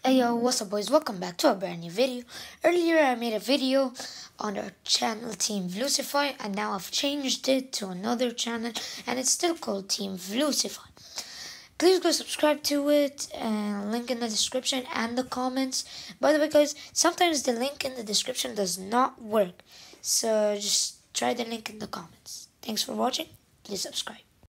Hey yo, what's up boys? Welcome back to a brand new video. Earlier I made a video on our channel Team Vlucify, and now I've changed it to another channel and it's still called Team Vlucify. Please go subscribe to it, link in the description and the comments. By the way guys, sometimes the link in the description does not work, so just try the link in the comments. Thanks for watching, please subscribe.